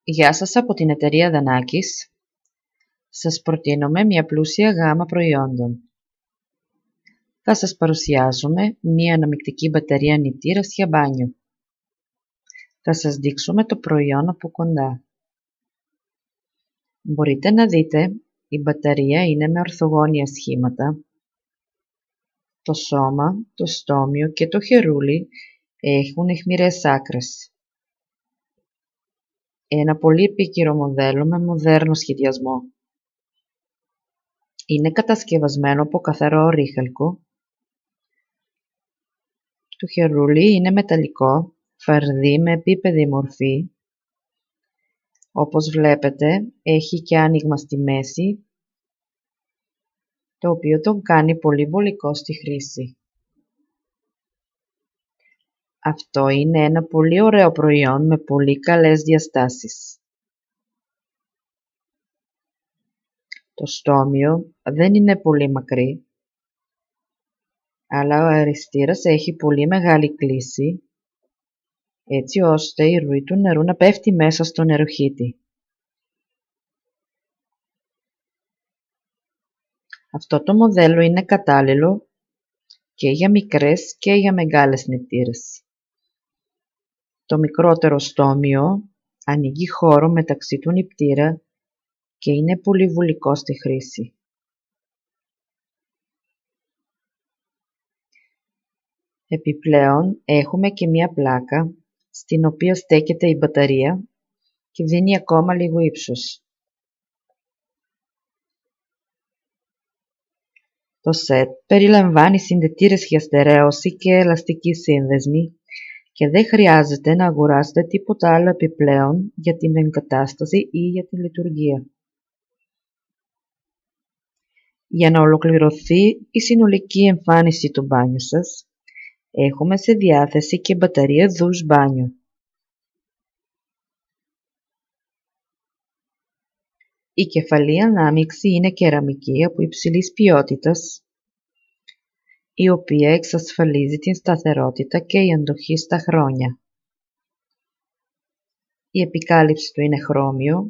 Γεια σας από την εταιρεία Δανάκης. Σας προτείνουμε μια πλούσια γάμα προϊόντων. Θα σας παρουσιάσουμε μια αναμεικτική μπαταρία νητήρας για μπάνιο. Θα σας δείξουμε το προϊόν από κοντά. Μπορείτε να δείτε, η μπαταρία είναι με ορθογώνια σχήματα. Το σώμα, το στόμιο και το χερούλι έχουν αιχμηρές άκρες. Ένα πολύ επίκαιρο μοντέλο με μοντέρνο σχεδιασμό. Είναι κατασκευασμένο από καθαρό ρίχαλκο. Το χερούλι είναι μεταλλικό, φαρδί με επίπεδη μορφή. Όπως βλέπετε, έχει και άνοιγμα στη μέση, το οποίο τον κάνει πολύ βολικό στη χρήση. Αυτό είναι ένα πολύ ωραίο προϊόν με πολύ καλές διαστάσεις. Το στόμιο δεν είναι πολύ μακρύ, αλλά ο αεριστήρας έχει πολύ μεγάλη κλίση, έτσι ώστε η ροή του νερού να πέφτει μέσα στο νεροχύτη. Αυτό το μοντέλο είναι κατάλληλο και για μικρές και για μεγάλες νητήρες. Το μικρότερο στόμιο ανοίγει χώρο μεταξύ του νηπτήρα και είναι πολύ βολικό στη χρήση. Επιπλέον έχουμε και μία πλάκα στην οποία στέκεται η μπαταρία και δίνει ακόμα λίγο ύψος. Το σετ περιλαμβάνει συνδετήρες για στερέωση και ελαστική σύνδεσμη και δεν χρειάζεται να αγοράσετε τίποτα άλλο επιπλέον για την εγκατάσταση ή για τη λειτουργία. Για να ολοκληρωθεί η συνολική εμφάνιση του μπάνιου σας, έχουμε σε διάθεση και μπαταρία ντους μπάνιο. Η κεφαλή ανάμειξη είναι κεραμική από υψηλής ποιότητας, η οποία εξασφαλίζει την σταθερότητα και η αντοχή στα χρόνια. Η επικάλυψη του είναι χρώμιο,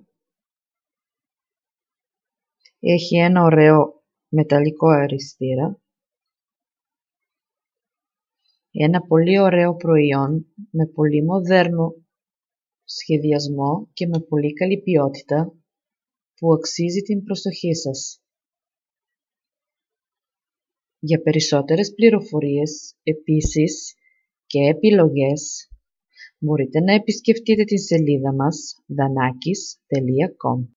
έχει ένα ωραίο μεταλλικό αεριστήρα, ένα πολύ ωραίο προϊόν με πολύ μοντέρνο σχεδιασμό και με πολύ καλή ποιότητα που αξίζει την προσοχή σας. Για περισσότερες πληροφορίες, επίσης και επιλογές, μπορείτε να επισκεφτείτε τη σελίδα μας danakis.com.